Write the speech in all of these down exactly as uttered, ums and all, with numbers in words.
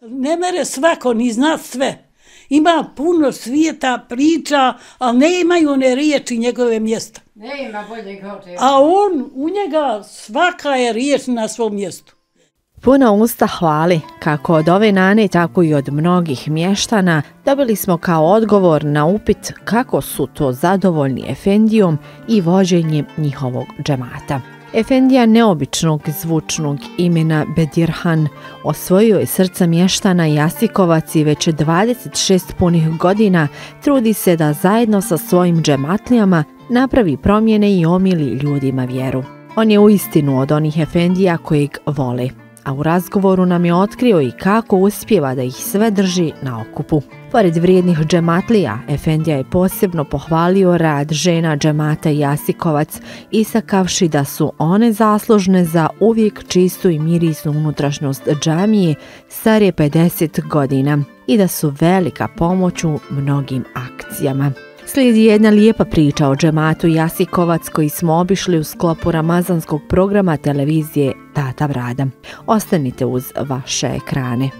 Ne mere svako ni zna sve. Ima puno svijeta, priča, ali ne imaju one riječi njegove mjesta. Ne ima bolje kao te. A on, u njega svaka je riječ na svom mjestu. Puna usta hvali, kako od ove Nane, tako i od mnogih mještana, dobili smo kao odgovor na upit kako su to zadovoljni efendijom i vođenjem njihovog džemata. Efendija neobičnog zvučnog imena Bedirhan osvojio je srca mještana Jasikovac i već dvadeset šest punih godina trudi se da zajedno sa svojim džematlijama napravi promjene i omili ljudima vjeru. On je uistinu od onih efendija kojeg vole, a u razgovoru nam je otkrio i kako uspijeva da ih sve drži na okupu. Pored vrijednih džematlija, efendija je posebno pohvalio rad žena džemata Jasikovac, istakavši da su one zaslužne za uvijek čistu i mirisnu unutrašnjost džamije stare pedeset godina i da su velika pomoć u mnogim akcijama. Slijedi jedna lijepa priča o džematu Jasikovac koji smo obišli u sklopu ramazanskog programa televizije Tata Vrada. Ostanite uz vaše ekrane.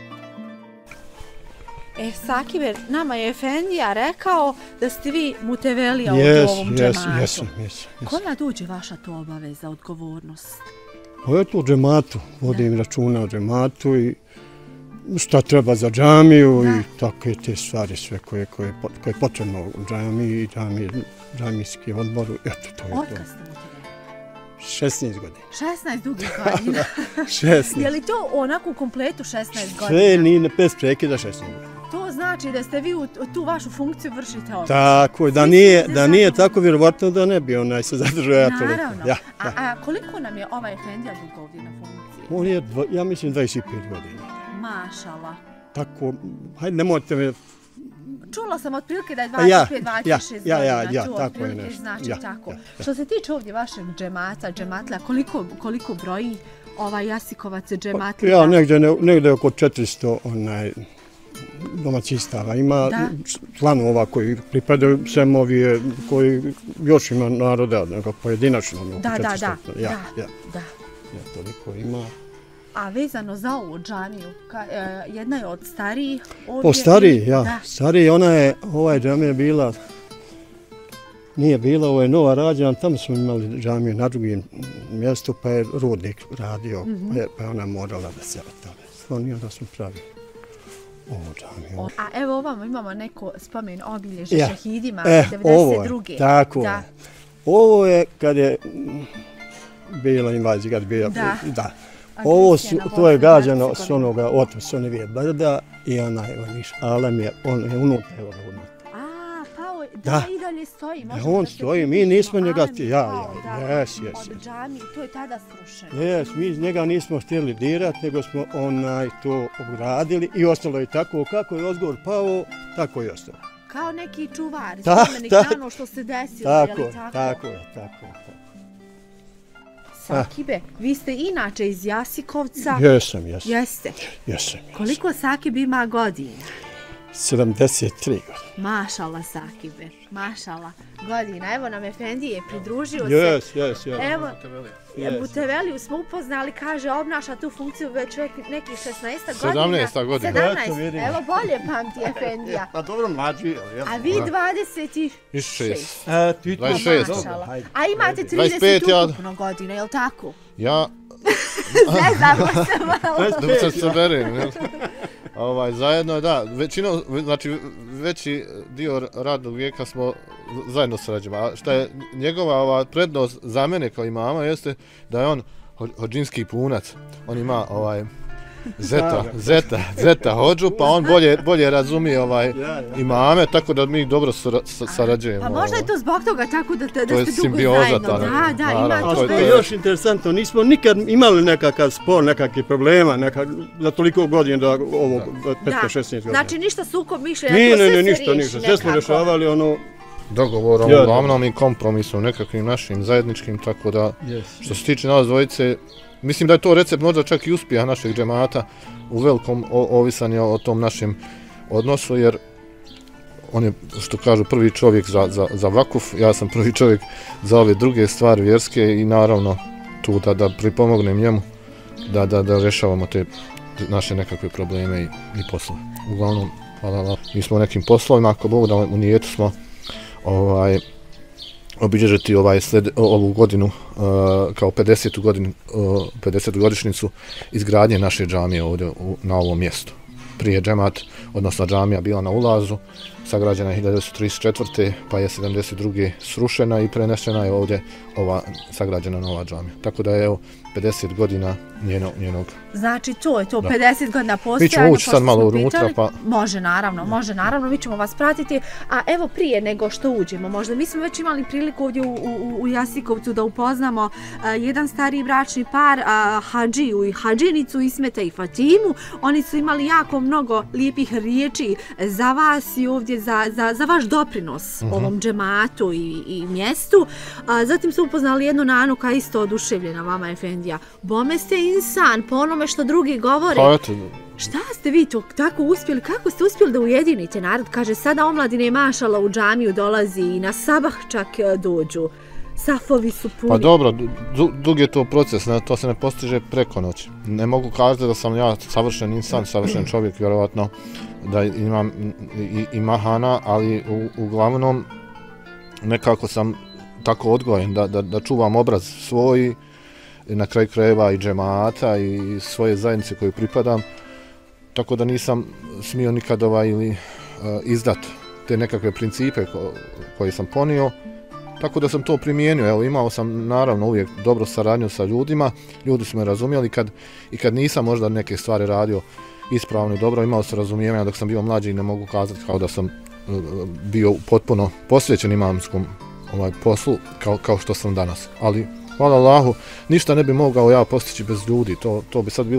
E, Sakibe, nama je efendija rekao da ste vi mutevelija yes, u ovom yes, džematu. Jesam, jesam. Kome dođe vaša to obaveza, odgovornost? Ovo je to u džematu, vodim računa o džematu i šta treba za džamiju da. I takve te stvari sve koje, koje, koje je potrebno u džamiji i džamiji, džamijski odbor. Eto, to je to. Otkad ste mutevelija? šesnaest godina. šesnaest dugih godina. šesnaest. Je li to onako u kompletu šesnaest godina? Sve nije bez prekida šesnaest godina. To znači da ste vi u tu vašu funkciju vršite ovdje? Tako, da nije, da nije tako vjerovatno da ne bi onaj se zadržao ja toliko. Naravno. Ja, a, a koliko nam je ovaj efendija dugo ovdje na funkciji? On je, ja mislim, dvadeset pet godina. Mašala. Tako, hajde, nemojte me... Čula sam otprilike da je dvadeset pet dvadeset šest ja, ja, godina, ja, tu tako je otprilike nešto. znači Ja, tako. ja, ja. Što se tiče ovdje vašeg džemata, džematlja, koliko, koliko broji ovaj Jasikovac džematlja? Ja, negdje, negdje oko četiristo onaj, domaćistava ima, da. Članova koji pripadaju Semovije, koji još ima naroda, nego pojedinačno. Da, da, da, ja, da, ja. da. Ja, toliko ima. A vezano za ovu džamiju, ka, e, jedna je od starijih ovdje... Po stariji, ja, da. stariji, ona je, ova džamija bila, nije bila, ovo je nova rađena, tamo smo imali džamiju na drugim mjestu, pa je Rudnik radio, mm-hmm. pa, je, pa je ona morala da se tamo. Slonio da smo pravili ovu džamiju. A evo ovamo imamo neko spomen obilježje ja. šehidima, e, devedeset druge. Ovo je, tako da. je. Ovo je kad je bila invazija, kad je bila, da. da. Ovo su, to je gađano s onoga, od Sonevije brda i onaj Oniš Alem je, on je unutra, evo ga unutra. A, pao je, da, da i dalje stoji. E, on stoji, mi nismo njega, ja, ja, jes, jes. Od džamije, to je tada srušeno. Jes, mi njega nismo htjeli dirati, nego smo onaj to ogradili i ostalo je tako, kako je Ozgor pao, tako je ostalo. Kao neki čuvar, Ta, spomenik na ono što se desilo, tako, je li tako? Tako je, tako je. Sakibe, vi ste inače iz Jasikovca. Jesam, jesam. Jeste? Jesam, jesam. Koliko Sakibe ima godina? sedamdeset tri godine. Mašala Sakibe, mašala godina. Evo nam Efendi je pridružio se. Jes, jes, jes. Evo, Muteveliju smo upoznali, kaže, obnaša tu funkciju već nekih šesnaest godina. sedamnaest godina. sedamnaest. Evo, bolje pamti Efendija. Pa dobro, mlađi. A vi dvadeset šest. dvadeset šest. A imate trideset ukupno godina, je li tako? Ja... Ne znam se malo. Da se saberem, jel? Ovaj, zajedno, da, većino, znači veći dio radnog vijeka smo zajedno sarađujemo. A šta je njegova ova prednost za mene kao imama jeste da je on ho, hođinski punac. On ima ovaj zeta, zeta, zeta hođu, pa on bolje, bolje razumije ovaj imame, tako da mi dobro sarađujemo. Pa možda je to zbog toga tako da, da, da to ste dugo zajedno. Da, da, da, imate. A što je još interesantno, nismo nikad imali nekakav spor, nekakvih problema, nekak, za toliko godina do ovog petnaest šesnaest godina. Znači ništa sukob mišljenja, ne, to sve ne, se ništa, riješi ništa. Sve smo rješavali ono... dogovorom, ja, uglavnom i kompromisom, nekakvim našim zajedničkim, tako da yes. Što se tiče nas dvojice, mislim da je to recept možda čak i uspjeha našeg džemata, u velikom ovisan je o tom našem odnosu, jer on je, što kažu, prvi čovjek za, za, za vakuf, ja sam prvi čovjek za ove druge stvari vjerske i naravno tu da, da pripomognem njemu da, da, da rješavamo te naše nekakve probleme i, i poslove. Uglavnom, hvala Allah, mi smo u nekim poslovima, ako Bog da u nijetu smo ovaj, obilježiti ovaj sled, ovu godinu uh, kao pedesetu godinu, uh, pedesetu godišnjicu izgradnje naše džamije ovdje u, na ovom mjestu. Prije džemat, odnosno džamija bila na ulazu, sagrađena je hiljadu devetsto trideset četvrte pa je sedamdeset druge srušena i prenesena je ovdje ova sagrađena nova džamija. Tako da je evo pedeset godina njeno, njenog. Znači to je to, da. pedeset godina postojanja. Mi ćemo ući sad malo unutra pa... Može naravno, može naravno, mi ćemo vas pratiti. A evo prije nego što uđemo, možda mi smo već imali priliku ovdje u, u, u Jasikovcu da upoznamo uh, jedan stari bračni par, uh, Hadžiju i Hadžinicu, Ismeta i Fatimu. Oni su imali jako mnogo lijepih riječi za vas i ovdje za, za, za vaš doprinos uh-huh. ovom džematu i, i mjestu. Uh, zatim su upoznali jednu nanu koja je isto oduševljena vama, Efendija. Bome ste insan, po onome što drugi govore. Pa eto. Šta ste vi to tako uspjeli, kako ste uspjeli da ujedinite narod? Kaže, sada omladine mašala u džamiju dolazi i na sabah čak dođu. Safovi su puni. Pa dobro, du, dug je to proces, ne, to se ne postiže preko noći. Ne mogu kazati da sam ja savršen insan, savršen čovjek, vjerovatno da imam i, i mahana, ali u, uglavnom nekako sam tako odgojen da, da, da čuvam obraz svoj, na kraju krajeva i džemata i svoje zajednice koju pripadam, tako da nisam smio nikad ovaj ili uh, izdat te nekakve principe ko, koje sam ponio, tako da sam to primijenio. Evo, imao sam naravno uvijek dobro saradnju sa ljudima, ljudi su me razumjeli kad, i kad nisam možda neke stvari radio ispravno i dobro, imao sam razumijevanja dok sam bio mlađi i ne mogu kazati kao da sam uh, bio potpuno posvećen imamskom ovaj poslu kao, kao što sam danas, ali hvala Allahu, ništa ne bi mogao ja postići bez ljudi, to, to bi sad bilo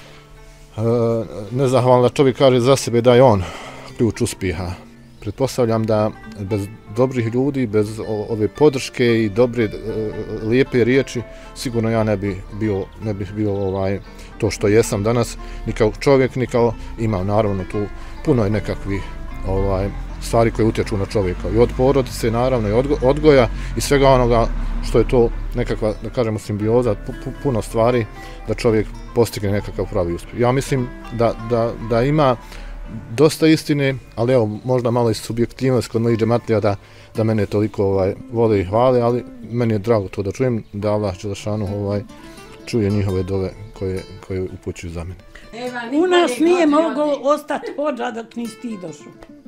uh, nezahvalno da čovjek kaže za sebe da je on ključ uspjeha. Pretpostavljam da bez dobrih ljudi, bez o, ove podrške i dobre, uh, lijepe riječi, sigurno ja ne bi bio, ne bih bio ovaj, to što jesam danas, ni kao čovjek, ni kao imam naravno tu puno je nekakvih ovaj, stvari koje utječu na čovjeka i od porodice naravno i odgo, odgoja i svega onoga što je to nekakva, da kažemo, simbioza, puno stvari da čovjek postigne nekakav pravi uspjeh. Ja mislim da, da, da ima dosta istine, ali evo možda malo i subjektivnost kod mojih džematlija da, da mene toliko ovaj, vole i hvale, ali meni je drago to da čujem, da Allah Đelešanu ovaj, čuje njihove dove koje, koje upućuju za mene. U nas nije moglo ostati hodža dok nisi ti došao.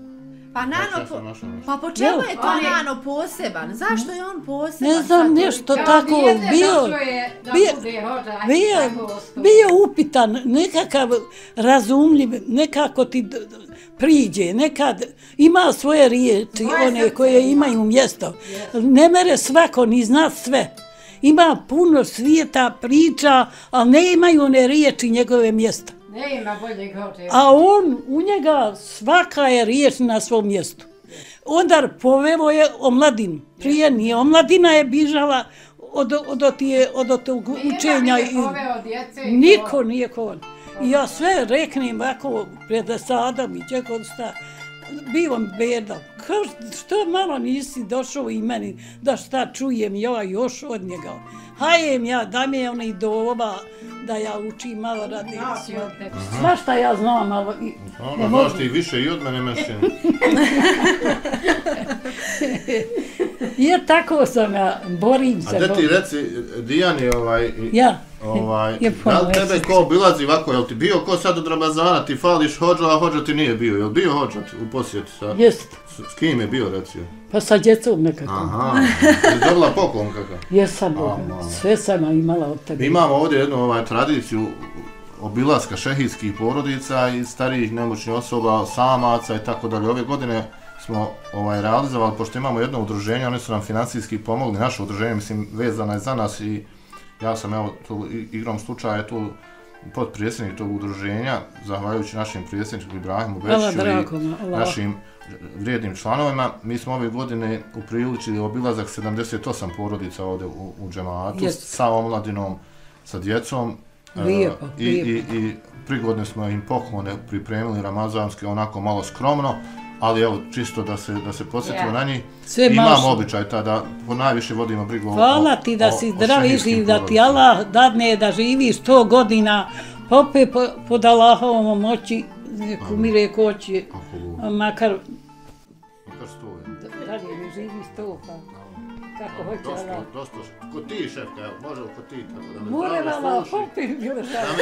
Pa Nano, po, pa po čemu je to Nano poseban? Zašto je on poseban? Ne znam, nešto tako bio, bio, bio, bio upitan, nekakav razumljiv, nekako ti priđe, nekad ima svoje riječi, one koje imaju mjesto. Ne mere svako ni zna sve. Ima puno svijeta, priča, ali ne imaju one riječi njegove mjesta. Ne ima boljeg hođe. A on, u njega svaka je riječ na svom mjestu. Onda povevo je omladinu. Prije nije, omladina je bižala od, od, od, od, od tog učenja. I niko nije kon. I ja sve reknem ovako pred sadom i čekao sta. Bivam beda. Kao što malo nisi došao i meni da šta čujem ja još od njega. Hajem ja, da mi je onaj doba da ja učim malo radi. Sva šta ja znam, ali... Ono, znaš ti više i od mene mešćeni. Jer tako sam ja, borim se. A da ti reci, Dijani, ovaj... Ja. Ovaj, da li tebe ko obilazi ovako, jel ti bio ko sad od Ramazana, ti fališ hođa, a hođa ti nije bio, jel bio hođa u posjetu sa... Jest. S, s kim je bio, recio? Pa sa djecom nekako. Aha, je dobila poklon kakav? Jesam, sve sam imala od tebe. Imamo ovdje jednu ovaj, tradiciju obilaska šehijskih porodica i starijih nemoćnih osoba, samaca i tako dalje. Ove godine smo ovaj, realizovali, pošto imamo jedno udruženje, oni su nam financijski pomogli, naše udruženje, mislim, vezana je za nas i ja sam evo tu igrom slučaja tu potpredsjednik tog udruženja, zahvaljujući našim predsjedniku Ibrahimu Bečiću i našim vrijednim članovima. Mi smo ove godine upriličili obilazak sedamdeset osam porodica ovdje u, u džematu, yes. sa omladinom, sa djecom. Lijepo, I, lijepo. I, i prigodne smo im poklone pripremili ramazanske, onako malo skromno, ali evo, čisto da se, da se podsjetimo yeah. na njih. Sve imamo mašno. Običaj tada, po najviše vodimo brigu o, hvala ti da o, si zdrav i živ, da ti Allah dadne da živiš sto godina Pa opet po, pod Allahovom moći, kumire koći, makar... Makar stoje. Dalje mi živi sto, pa kako hoće Allah. Dosta, dosta. Ko ti, šefka, evo, može ko ti, tako da me More zdravlje Allah, služi. opet biležamo.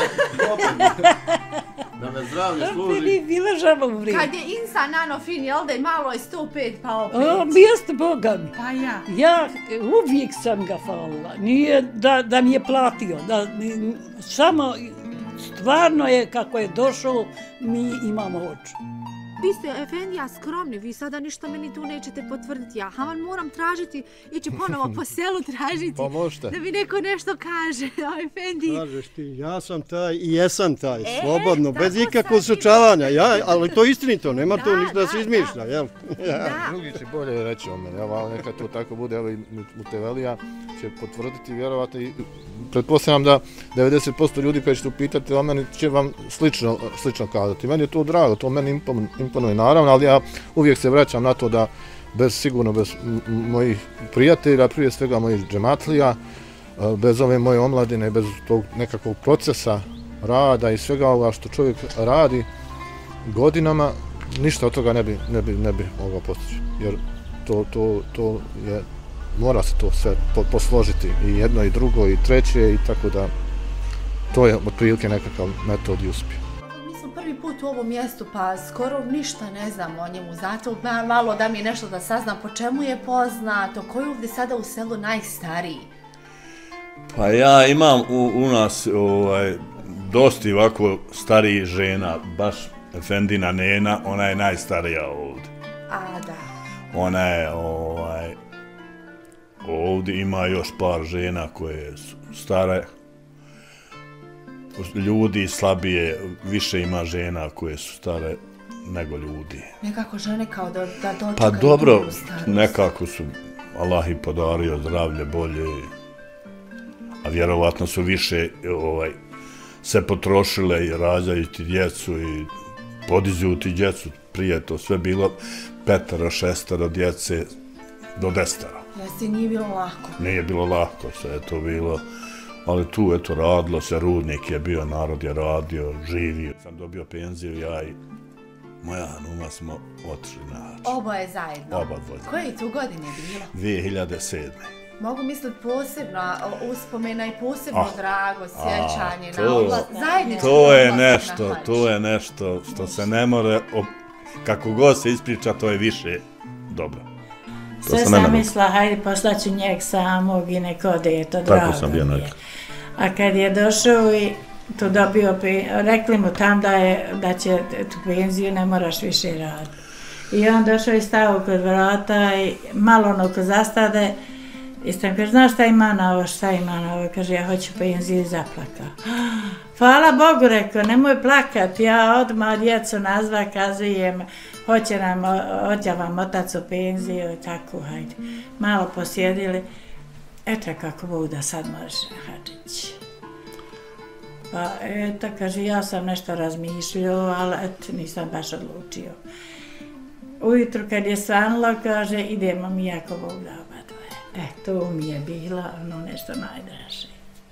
Da me zdravlje služi. Opet mi biležamo u vrijeme. Kad je insan nano fin, jel da je malo je sto pet, pa opet. O, mjesto Boga mi. Pa ja. Ja uvijek sam ga falila, nije da, da mi je platio, da, ni, samo stvarno je kako je došao, mi imamo oči. Vi ste, efendija, skromni, vi sada ništa meni tu nećete potvrditi. Ja haman moram tražiti, ići ponovo po selu tražiti. Pa možete. Da mi neko nešto kaže, o efendiji. Kažeš ti, ja sam taj i jesam taj, E, slobodno, bez tako ikakvog sad sučavanja, ja, ali to istinito, nema Da, to ništa da da, se izmišlja, jel? Da. Drugi će bolje reći o meni, evo, neka to tako bude, evo i Mutevelija će potvrditi, vjerovatno i pretpostavljam da devedeset posto ljudi koji ćete upitati o meni će vam slično, slično kazati. Meni je to drago, to meni imponuje naravno, ali ja uvijek se vraćam na to da bez, sigurno bez mojih prijatelja, prije svega mojih džematlija, bez ove moje omladine, bez tog nekakvog procesa rada i svega ovoga što čovjek radi godinama, ništa od toga ne bi, ne bi, ne bi mogao postići. Jer to, to, to je, mora se to sve po, posložiti, i jedno i drugo i treće, i tako da to je otprilike nekakav metod i uspjeh. Mi smo prvi put u ovom mjestu, pa skoro ništa ne znam o njemu, zato malo da mi nešto da saznam po čemu je poznato, ko je ovdje sada u selu najstariji? Pa ja imam u, u nas ovaj, dosta ovako starijih žena, baš Efendina Nena, ona je najstarija ovdje. A, da. Ona je ovaj, ovdje ima još par žena koje su stare, ljudi slabije, više ima žena koje su stare nego ljudi. Nekako žene kao da, da dočekaju Pa dobro, njegovu starost. nekako su Allah im podario zdravlje bolje, a vjerovatno su više ovaj, se potrošile i rađaju ti djecu i podizuju ti djecu. Prije to sve bilo petero, šestero djece do desetero. Jesi, nije bilo lako. Nije bilo lako, sve je to bilo, ali tu eto radilo se, rudnik je bio, narod je radio, živio. Sam dobio penziju, ja i moja numa smo otišli na hač. Oboje zajedno? Oba dvoje. Koje tu godine bilo? dvije hiljade sedme. Mogu misliti posebno uspomena i posebno Ah, drago sjećanje to- na odlaz, zajednički To je odlazak nešto, na hač. to je nešto što se ne more, op- kako god se ispriča, to je više dobro. To Sve se ne sam može. mislila, hajde poslaću njeg samog i neko ode, to drago sam bio mi je. nekad. A kad je došao i tu dobio, pe- rekli mu tam da, je, da će tu penziju, ne moraš više raditi. I on došao i stao kod vrata i malo ono ko zastade, i sam kaže, znaš šta ima na ovo, šta ima na ovo, kaže, ja hoću penziju i zaplakao. Hvala Bogu, rekao, nemoj plakat, ja odmah djecu nazva, kazujem, hoće nam, hoće vam otac u penziju i tako, hajde. Malo posjedili, eto kako Bog da sad možeš hađići. Pa eto, kaže, ja sam nešto razmišljao, ali eto, nisam baš odlučio. Ujutru kad je svanulo, kaže, idemo mi jako Bog da oba dvoje. E, to mi je bilo ono nešto najdraže.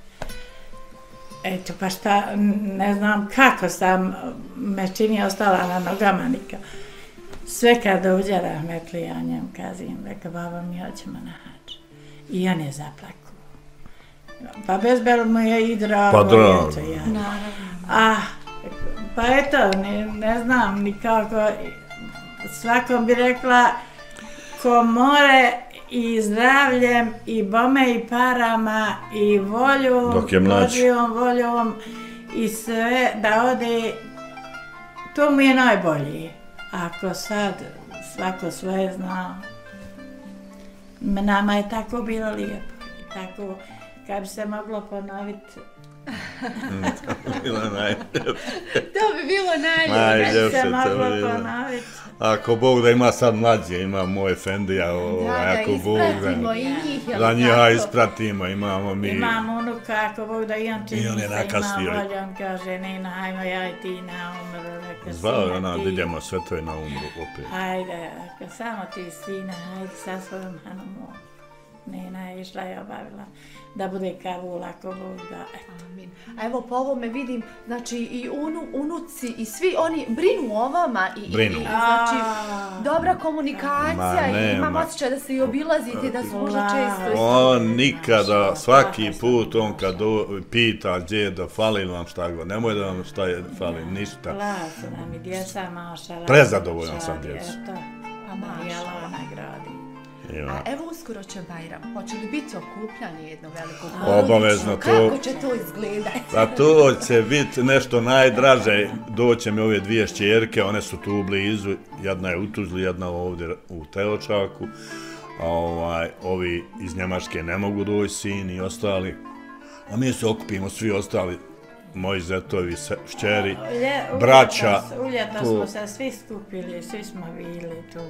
Eto, pa šta, ne znam kako sam, me čini ostala na nogama nikad. Sve kad dođe rahmetli, ja njem kazim, reka, baba, mi hoćemo na hač. I on je zaplakao. Pa bezbel mu je i drago. Pa drago. eto, ja. Ah, pa eto, ne, ne znam nikako, svakom bi rekla, ko more i zdravljem, i bome, i parama, i voljom, Dok je mlađi. Božjom voljom, i sve, da ode, to mu je najbolje. Ako sad svako svoje zna, nama je tako bilo lijepo. I tako, kad bi se moglo ponoviti, Bila najljepša. To bi bilo najljepše. Najljepše se to moglo bilo. ponoviti. Ako Bog da ima sad mlađe, ima moj Efendija, ovaj, ako Bog ispratimo da, i njih, jel da njih tako? ispratimo, imamo mi. Imam unuka, ako Bog da i on čini I on je se nakasnio. ima volju, on kaže, Nina, hajmo ja i ti na umru, reka Zvao je sina ona, ti. idemo sve to je na umru opet. Hajde, ako samo ti sina, hajde sa svojom Hanomom. Nina je išla i obavila da bude Kabul ako Bog da. Amin. A evo po ovome vidim, znači i unu, unuci i svi oni brinu o vama i, Brinu. i znači dobra komunikacija i imam osjećaj da se i obilazite, da su možda često... On nikada, svaki put, on kad do, pita gdje je da fali vam šta god, nemoj da vam šta je fali, ništa. Lasu nam i djeca, mašala. Prezadovoljan sam djecu. Eto, a Marijala nagradi. A evo uskoro će Bajram, hoće li biti okupljanje jednog velikog obavezno to. Kako će to izgledati? A to će biti nešto najdraže, doće mi ove dvije šćerke, one su tu blizu, jedna je u Tuzli, jedna ovdje u Teočaku, a ovaj, ovi iz Njemačke ne mogu doći, sin i ostali, a mi se okupimo svi ostali, moji zetovi, šćeri, braća. Uljetno smo se svi skupili, svi smo bili tu.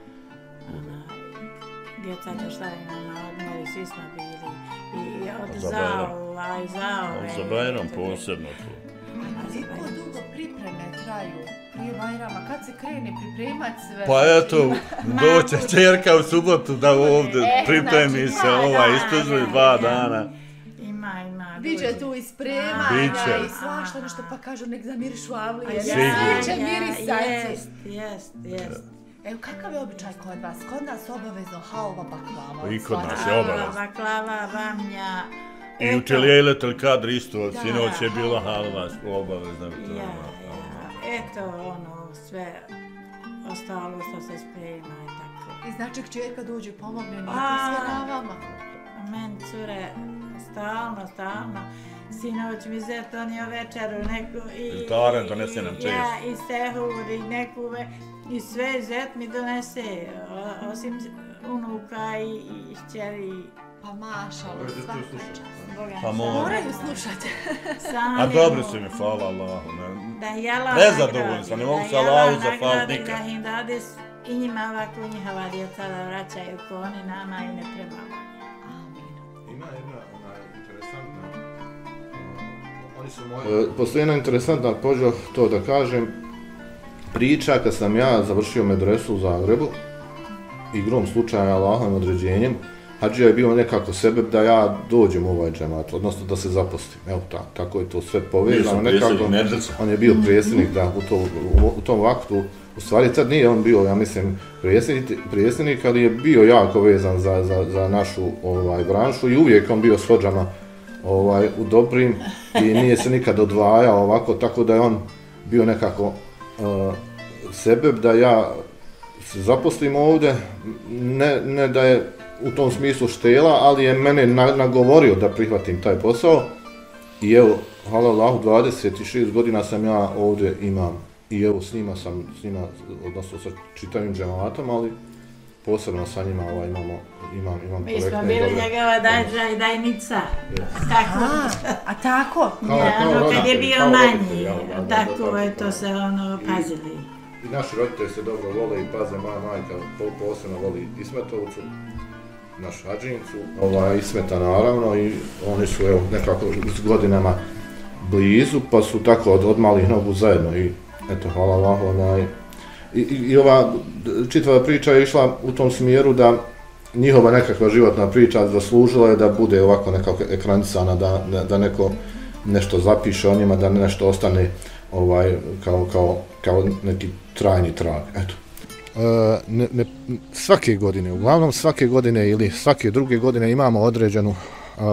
Djeca došla ima na odmori, svi smo bili i od Zaova i Zaove. Za Bajram posebno tu. Koliko dugo pripreme traju prije Bajrama, kad se krene pripremat sve? Pa eto, doće čerka u subotu da ovdje pripremi se ova istužili dva dana. Ima, ima. Biće tu i spremanja i svašta nešto, pa kažu nek zamirišu avlije. Svi će mirisati. Jest, jest, jest. Evo, kakav je običaj kod vas? Kod nas obavezno halva baklava. I kod nas je obavezno. Halva baklava, bamnja. I u Čelijeletel kadr isto, sinoć je bila halva obavezna. Ja, ja. Eto, ono, sve ostalo što se sprema i tako. I znači, kćerka dođe i pomogne, nije to sve na vama? Meni cure, stalno, stalno. Sinoć mi zet donio večeru neku i... Taren donese nam čest. Ja, i sehur i neku ve... I sve zet mi donese, osim unuka i, i šćeri. Pa mašalo, svaka čast. Pa moraju slušati. A dobro su mi, hvala Allahu. Da jela nezadovoljni sam, ne mogu se Allahu zahvaliti nikad. Da im dade i njima ovako njihova djeca da vraćaju ko oni nama i ne trebamo. Ima jedna interesantna... Oni su moji... Postoji jedna interesantna, pođo to da kažem, priča kad sam ja završio medresu u Zagrebu, igrom slučaja Allahovim određenjem, hadžija je bio nekako sebe da ja dođem u ovaj džemat, odnosno da se zaposlim. Evo ta, tako je to sve povezano. Nekako, on je bio predsjednik da, u, to, u, u tom aktu. U stvari tad nije on bio, ja mislim, predsjednik, predsjednik ali je bio jako vezan za, za, za našu ovaj, branšu i uvijek on bio s hođama ovaj, u dobrim i nije se nikad odvajao ovako, tako da je on bio nekako Uh, sebe da ja se zaposlim ovdje, ne, ne da je u tom smislu štela, ali je mene na, nagovorio da prihvatim taj posao i evo, hvala Allahu, dvadeset šest godina sam ja ovdje imam i evo s njima sam, s njima, odnosno sa čitavim džematom, ali posebno sa njima ovaj, imamo, imam, imam mi smo bili njegova dađa i dajnica. Tako. A, a tako? Kao, ja, kao ono, kad je bio manji, tako je to se ono pazili. I naši roditelji se dobro vole i paze, moja majka posebno voli Ismetovcu, našu Hadžincu, ovaj, Ismeta naravno i oni su evo, nekako s godinama blizu, pa su tako od, od malih nogu zajedno i eto, hvala Allahu, onaj, I, i, i ova čitava priča je išla u tom smjeru da njihova nekakva životna priča zaslužila je da bude ovako nekako ekranisana, da, da, da neko nešto zapiše o njima, da nešto ostane ovaj, kao, kao, kao neki trajni trag. Eto. E, ne, ne, svake godine, uglavnom svake godine ili svake druge godine imamo određenu uh,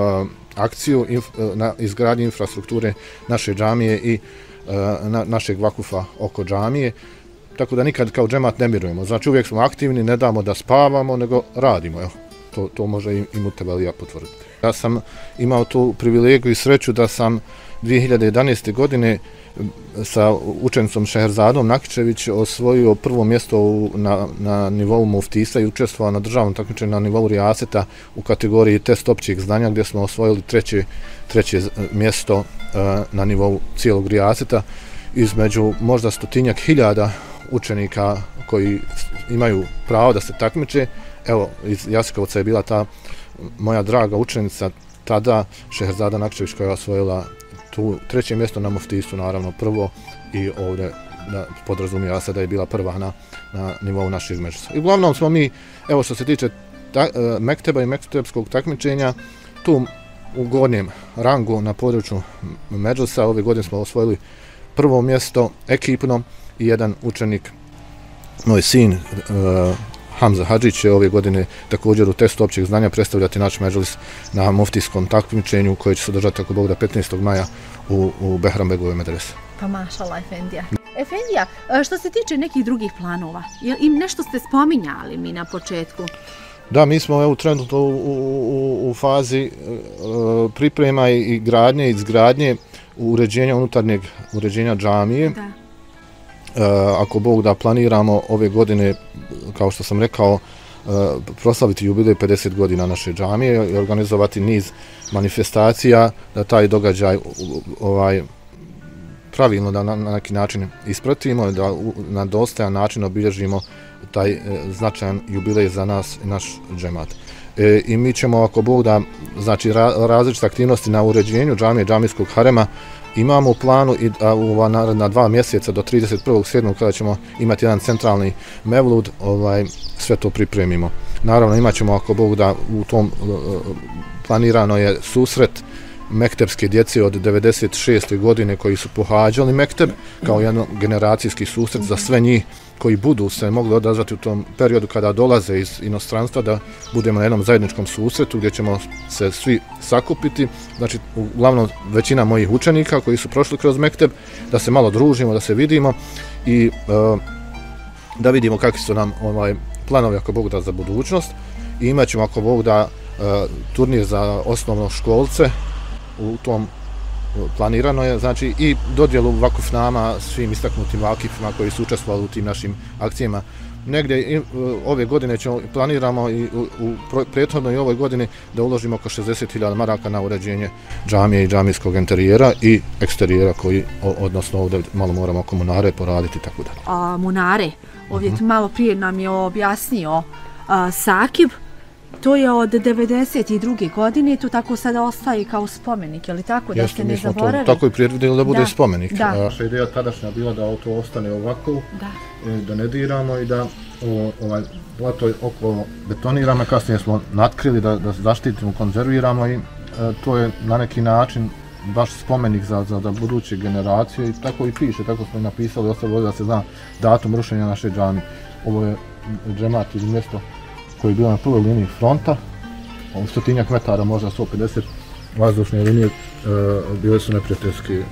akciju inf, na izgradnji infrastrukture naše džamije i uh, na, našeg vakufa oko džamije. Tako da nikad kao džemat ne mirujemo. Znači uvijek smo aktivni, ne damo da spavamo, nego radimo. Evo, to, to može i, i Mutebalija potvrditi. Ja sam imao tu privilegiju i sreću da sam dvije hiljade jedanaeste. godine sa učenicom Šeherzadom Nakičević osvojio prvo mjesto u, na, na nivou muftisa i učestvovao na državnom takmičenju na nivou rijaseta u kategoriji test općeg znanja gdje smo osvojili treće, treće mjesto uh, na nivou cijelog rijaseta između možda stotinjak hiljada učenika koji imaju pravo da se takmiče. Evo, iz Jasikovca je bila ta moja draga učenica tada, Šeherzada Nakičević, koja je osvojila tu treće mjesto na muftistu, naravno prvo, i ovdje da podrazumijeva se da je bila prva na, na nivou naših međusa. I uglavnom smo mi, evo što se tiče ta, uh, mekteba i mektebskog takmičenja tu u gornjem rangu na području Medžlisa. Ove godine smo osvojili prvo mjesto ekipno i jedan učenik, moj sin uh, Hamza Hadžić će ove godine također u testu općeg znanja predstavljati naš Medžlis na muftijskom takmičenju koje će se održati ako Bog da petnaestog maja u, u Behrambegovoj medresi. Pa mašala Efendija. Efendija, što se tiče nekih drugih planova, jel im nešto ste spominjali mi na početku? Da, mi smo evo trenutno u, u, u fazi uh, priprema i gradnje i izgradnje uređenja unutarnjeg uređenja džamije. Da. Uh, ako Bog da planiramo ove godine, kao što sam rekao, uh, proslaviti jubilej pedeset godina naše džamije i organizovati niz manifestacija, da taj događaj uh, ovaj pravilno da na, na neki način ispratimo, da u, na dostajan način obilježimo taj e, značajan jubilej za nas i naš džemat. E, I mi ćemo, ako Bog da, znači ra, različite aktivnosti na uređenju džamije, džamijskog harema imamo u planu i a, u naredna dva mjeseca do trideset prvog sedmog kada ćemo imati jedan centralni mevlud, ovaj, sve to pripremimo. Naravno imat ćemo, ako Bog da, u tom uh, planirano je susret mektebske djece od devedeset šeste godine koji su pohađali mekteb kao jedan generacijski susret za sve njih koji budu se mogli odazvati u tom periodu kada dolaze iz inostranstva, da budemo na jednom zajedničkom susretu gdje ćemo se svi sakupiti, znači uglavnom većina mojih učenika koji su prošli kroz mekteb, da se malo družimo, da se vidimo i uh, da vidimo kakvi su nam ovaj, planovi ako Bog da za budućnost i imat ćemo ako Bog da uh, turnir za osnovno školce u tom planirano je, znači i dodjelu vakufnama svim istaknutim vakifima koji su učestvovali u tim našim akcijama. Negdje i, ove godine ćemo, planiramo i u, u prethodnoj i ovoj godini da uložimo oko šezdeset hiljada maraka na uređenje džamije i džamijskog interijera i eksterijera koji, odnosno ovdje malo moramo oko munare poraditi tako da. A munare, ovdje uh-huh. malo prije nam je objasnio a, Sakib. To je od devedeset druge godine, to tako sada ostaje kao spomenik, je li tako, da ste ne zaboravili? Tako i predvidjeli da bude da. spomenik. Da. Naša ideja tadašnja bila da to ostane ovako, da, da ne diramo i da o, ovaj blato oko betoniramo, kasnije smo natkrili da, da zaštitimo, konzerviramo i e, to je na neki način baš spomenik za, za, za buduće generacije i tako i piše, tako smo i napisali, ostalo da se zna datum rušenja naše džamije. Ovo je džemat ili mjesto koji je bio na prvoj liniji fronta, stotinjak metara, možda sto pedeset vazdušne linije, e, bile su neprijateljski e,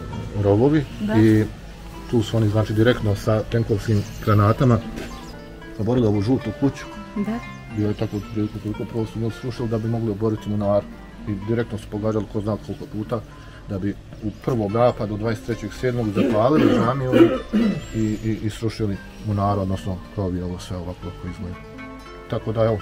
rovovi da. I tu su oni znači direktno sa tenkovskim granatama oborili ovu žutu kuću. Da. Bio je tako priliku koliko prvo su bili srušili da bi mogli oboriti munar i direktno su pogađali ko zna koliko puta da bi u prvog napadu dvadeset trećeg sedmog zapalili džamiju i, i, i srušili munar, odnosno kao bi ovo sve ovako izgleda. Tako da, evo,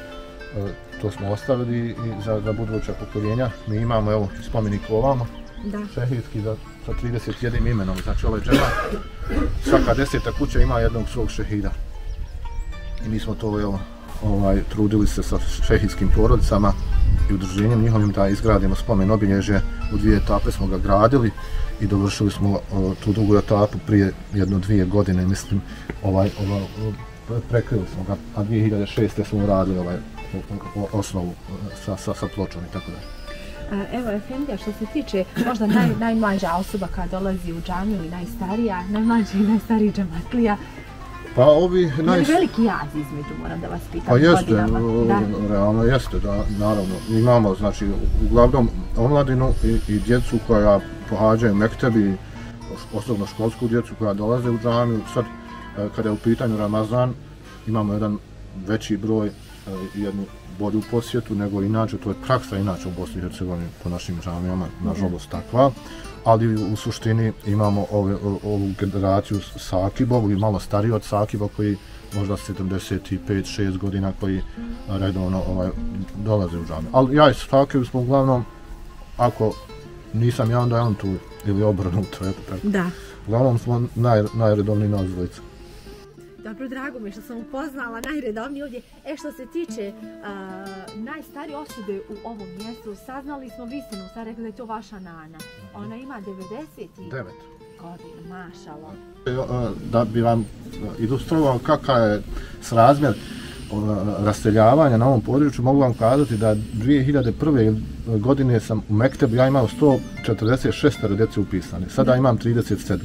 to smo ostavili i za, za buduća pokoljenja. Mi imamo, evo, spomenik ovamo, da. Šehidski za, sa trideset jednim imenom. Znači, ovaj džemat, svaka deseta kuća ima jednog svog šehida. I mi smo to, evo, ovaj, trudili se sa šehidskim porodicama i udruženjem njihovim da izgradimo spomen obilježje. U dvije etape smo ga gradili i dovršili smo o, tu drugu etapu prije jedno dvije godine, mislim, ovaj, ovaj, prekrili smo ga, a dvije hiljade šeste smo uradili ovaj osnovu sa, sa, sa pločom i tako da. Evo, Efendija, što se tiče možda naj, najmlađa osoba kada dolazi u džamiju ili najstarija, najmlađa i najstariji džematlija, pa ovi naj... veliki jaz između, moram da vas pitam. Pa jeste, da. Realno jeste, da, naravno. Imamo, znači, uglavnom omladinu i, i djecu koja pohađaju mektebi, osobno školsku djecu koja dolaze u džamiju. Sad, kada je u pitanju Ramazan, imamo jedan veći broj i jednu bolju posjetu nego inače, to je praksa inače u Bosni i Hercegovini po našim džamijama, nažalost takva, ali u suštini imamo ove, ovu generaciju Sakibovu i malo stariji od Sakiba koji možda sedamdeset pet šest godina koji redovno ovaj, dolaze u džamiju. Ali ja i Sakib smo uglavnom, ako nisam ja, onda je on tu ili obrnuto, eto tako. Da. Uglavnom smo naj, najredovniji nas dvojica. Dobro, drago mi što sam upoznala najredovniji ovdje. E, što se tiče uh, najstarije osobe u ovom mjestu, saznali smo visinu, sad rekli da je to vaša nana. Ona ima devedeset devet godina, mašala. Da bi vam ilustrovao kakav je srazmjer, raseljavanja na ovom području, mogu vam kazati da dvije hiljade prve. godine sam u Mektebu, ja imao sto četrdeset šest djece upisane, sada imam trideset sedam.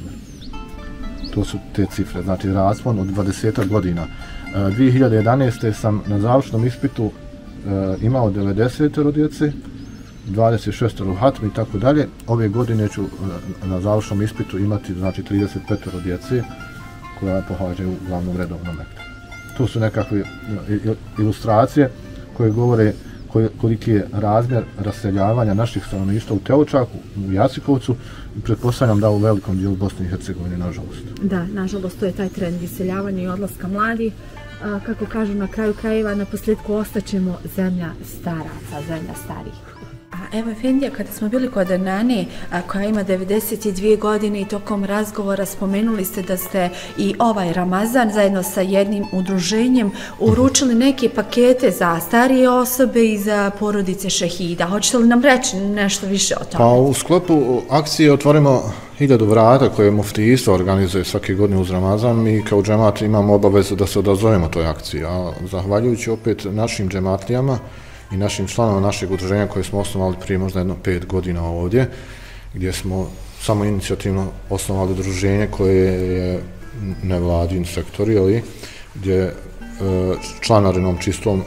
To su te cifre, znači raspon od dvadeset godina. dvije hiljade jedanaeste. sam na završnom ispitu imao devedeset djece, dvadeset šest u hatmi i tako dalje. Ove godine ću na završnom ispitu imati znači trideset pet djece koja pohađaju uglavnom redovno Mektebu. To su nekakve ilustracije koje govore koliki je razmjer raseljavanja naših stanovništva u Teočaku, u Jasikovcu i pretpostavljam da u velikom dijelu Bosne i Hercegovine, nažalost. Da, nažalost, to je taj trend iseljavanja i odlaska mladih. Kako kažu na kraju krajeva, na posljedku ostaćemo zemlja staraca, zemlja starih. A evo, Efendija, kada smo bili kod Nane, koja ima devedeset dvije godine i tokom razgovora spomenuli ste da ste i ovaj Ramazan zajedno sa jednim udruženjem uručili neke pakete za starije osobe i za porodice šehida. Hoćete li nam reći nešto više o tome? Pa u sklopu akcije Otvorimo hiljadu vrata koje muftijstvo organizuje svake godine uz Ramazan, mi kao džemat imamo obavezu da se odazovemo toj akciji, a zahvaljujući opet našim džematlijama i našim članovima našeg udruženja koje smo osnovali prije možda jedno pet godina ovdje, gdje smo samo inicijativno osnovali udruženje koje je nevladin sektor, ali gdje članarinom čistom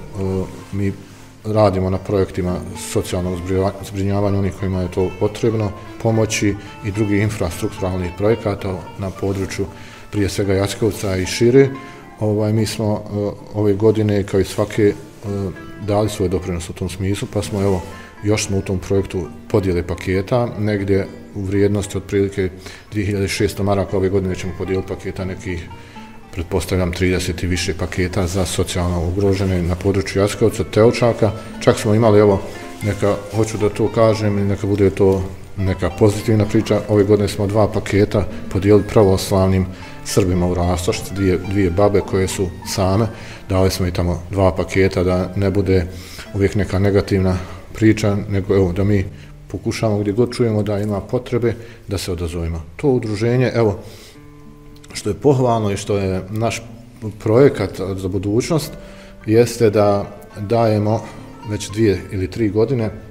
mi radimo na projektima socijalnog zbrinjavanja onih kojima je to potrebno, pomoći i drugih infrastrukturalnih projekata na području prije svega Jasikovca i šire. Ovaj, mi smo ove godine kao i svake dali svoj doprinos u tom smislu, pa smo evo, još smo u tom projektu podijele paketa, negdje u vrijednosti otprilike dvije hiljade šesto maraka, ove godine ćemo podijeliti paketa nekih, pretpostavljam, trideset i više paketa za socijalno ugrožene na području Jasikovca, Teočaka. Čak smo imali, evo, neka, hoću da to kažem, i neka bude to neka pozitivna priča, ove godine smo dva paketa podijelili pravoslavnim Srbima u Rastošci, dvije, dvije babe koje su same, dali smo i tamo dva paketa da ne bude uvijek neka negativna priča, nego evo da mi pokušamo gdje god čujemo da ima potrebe da se odazovimo. To udruženje, evo, što je pohvalno i što je naš projekat za budućnost, jeste da dajemo već dvije ili tri godine e,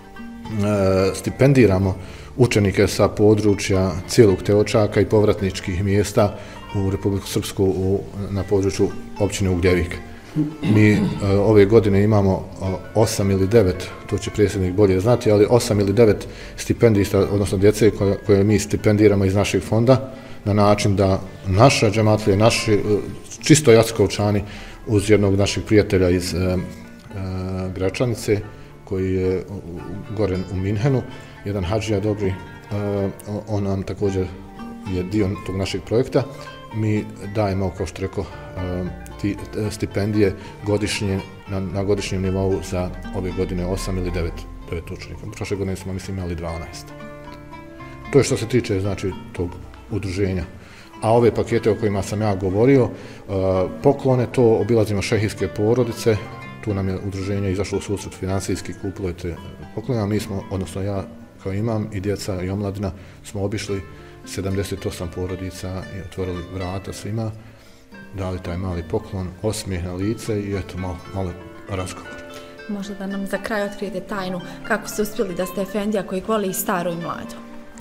stipendiramo učenike sa područja cijelog Teočaka i povratničkih mjesta u Republiku Srpsku u, na području općine Ugljevik. Mi e, ove godine imamo osam ili devet, to će predsjednik bolje znati, ali osam ili devet stipendista, odnosno djece koje, koje mi stipendiramo iz našeg fonda, na način da naša džematlija, naši čisto Jasikovčani, uz jednog našeg prijatelja iz e, e, Gračanice, koji je gore u Minhenu, jedan hadžija dobri, e, on nam također je dio tog našeg projekta. Mi dajemo, kao što rekao, e, ti stipendije godišnje, na, na godišnjem nivou za ove godine osam ili devet učenika. Prošle godine smo, mislim, imali dvanaest. To je što se tiče, znači, tog udruženja. A ove pakete o kojima sam ja govorio, poklone, to obilazimo šehijske porodice, tu nam je udruženje izašlo u susret financijski, kupilo te poklone, a mi smo, odnosno ja kao imam i djeca i omladina, smo obišli sedamdeset osam porodica i otvorili vrata svima, dali taj mali poklon, osmijeh na lice i eto, malo, malo razgovor. Možda da nam za kraj otkrijete tajnu kako ste uspjeli da ste Efendija koji voli i staro i mlado.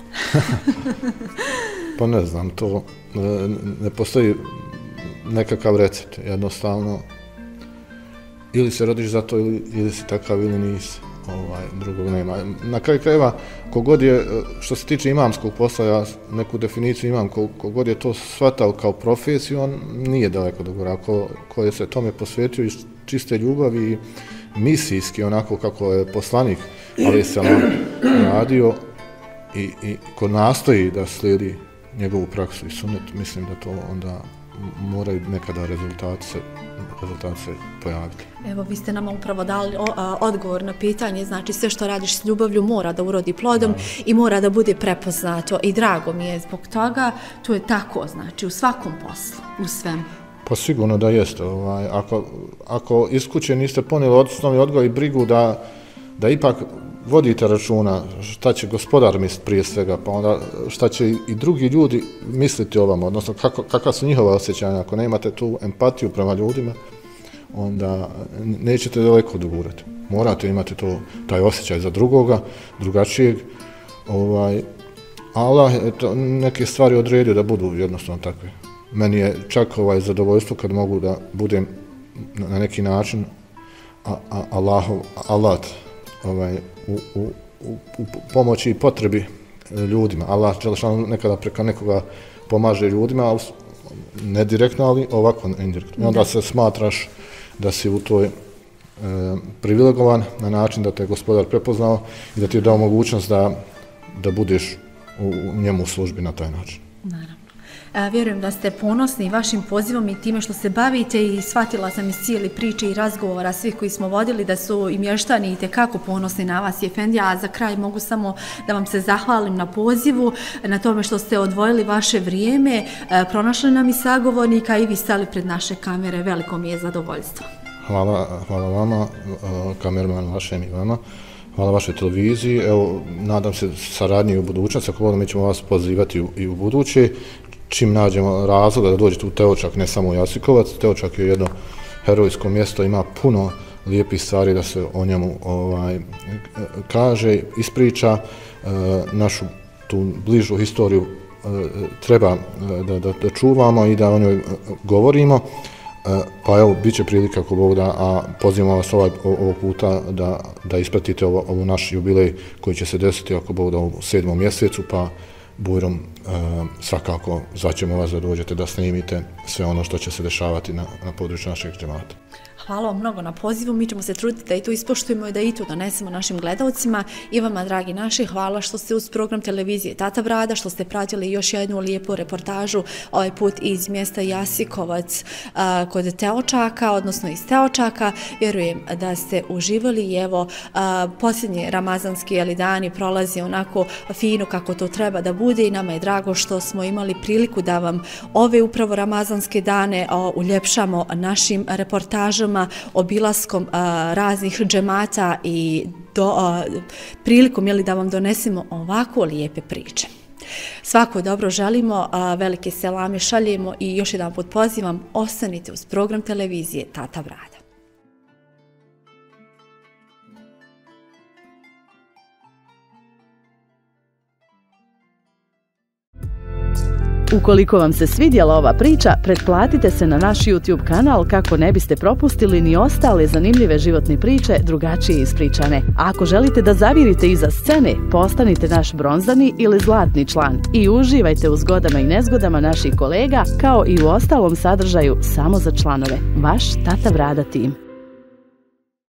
Pa ne znam, to ne, ne postoji nekakav recept, jednostavno ili se rodiš za to ili, ili si takav ili nisi, ovaj, drugog nema. Na kraju krajeva, kogod je, što se tiče imamskog posla, ja neku definiciju imam, kogod je to shvatao kao profesiju, on nije daleko do gora, ko, ko je se tome posvetio iz čiste ljubavi i misijski, onako kako je poslanik ali se radio, I, i ko nastoji da slijedi njegovu praksu i sunet, mislim da to onda moraju nekada rezultati se, rezultati se pojaviti. Evo, vi ste nama upravo dali o, a, odgovor na pitanje, znači sve što radiš s ljubavlju mora da urodi plodom, da, i mora da bude prepoznato i drago mi je zbog toga, to je tako, znači u svakom poslu, u svemu. Pa sigurno da jeste, ovaj, ako, ako iz kuće niste ponijeli osnovni odgoj i brigu da, da ipak vodite računa šta će gospodar misliti prije svega, pa onda šta će i drugi ljudi misliti o vama, odnosno kako, kakva su njihova osjećanja. Ako ne imate tu empatiju prema ljudima, onda nećete daleko dogurati. Morate imati to, taj osjećaj za drugoga, drugačijeg. Ovaj, Allah je to neke stvari odredio da budu jednostavno takve. Meni je čak ovaj zadovoljstvo kad mogu da budem na neki način a, a, Allahov alat ovaj, u, u, u, u pomoći i potrebi ljudima. Allah nekada preko nekoga pomaže ljudima, ali ne direktno, ali ovako indirektno. I onda se smatraš da si u toj e, privilegovan na način da te gospodar prepoznao i da ti je dao mogućnost da, da budeš u, u njemu u službi na taj način. Naravno. A, vjerujem da ste ponosni vašim pozivom i time što se bavite i shvatila sam iz cijeli priče i razgovora svih koji smo vodili da su i mještani itekako ponosni na vas i Efendija, a za kraj mogu samo da vam se zahvalim na pozivu, na tome što ste odvojili vaše vrijeme, a, pronašli nam i sagovornika i vi stali pred naše kamere, veliko mi je zadovoljstvo. Hvala, hvala vama, kamerman vašem i vama. Hvala vašoj televiziji. Evo, nadam se saradnji u budućnosti. Ako mi ćemo vas pozivati i u buduće. Čim nađemo razloga da dođete u Teočak, ne samo u Jasikovac. Teočak je jedno herojsko mjesto, ima puno lijepih stvari da se o njemu ovaj, kaže, ispriča. E, našu tu bližu historiju e, treba da, da, da čuvamo i da o njoj govorimo. Pa evo, bit će prilika ako Bog da, a pozivamo vas ovaj, ovog puta da, da ispratite ovo, ovo naš jubilej koji će se desiti ako Bog da u sedmom mjesecu, pa bujrom e, svakako zvaćemo vas da dođete da snimite sve ono što će se dešavati na, na području našeg džemata. Hvala vam mnogo na pozivu, mi ćemo se truditi da i to ispoštujemo i da i to donesemo našim gledalcima. I vama, dragi naši, hvala što ste uz program televizije Tata Brada, što ste pratili još jednu lijepu reportažu, ovaj put iz mjesta Jasikovac a, kod Teočaka, odnosno iz Teočaka. Vjerujem da ste uživali i evo, a, posljednji ramazanski jeli, dani prolazi onako fino kako to treba da bude i nama je drago što smo imali priliku da vam ove upravo ramazanske dane a, uljepšamo našim reportažama, obilaskom a, raznih džemata i do, a, prilikom jeli, da vam donesemo ovako lijepe priče. Svako dobro želimo, a, velike selame šaljemo i još jedan put pozivam, ostanite uz program televizije Tata Brada. Ukoliko vam se svidjela ova priča, pretplatite se na naš YouTube kanal kako ne biste propustili ni ostale zanimljive životne priče drugačije ispričane. A ako želite da zavirite iza scene, postanite naš bronzani ili zlatni član i uživajte u zgodama i nezgodama naših kolega kao i u ostalom sadržaju samo za članove. Vaš Tata Brada tim.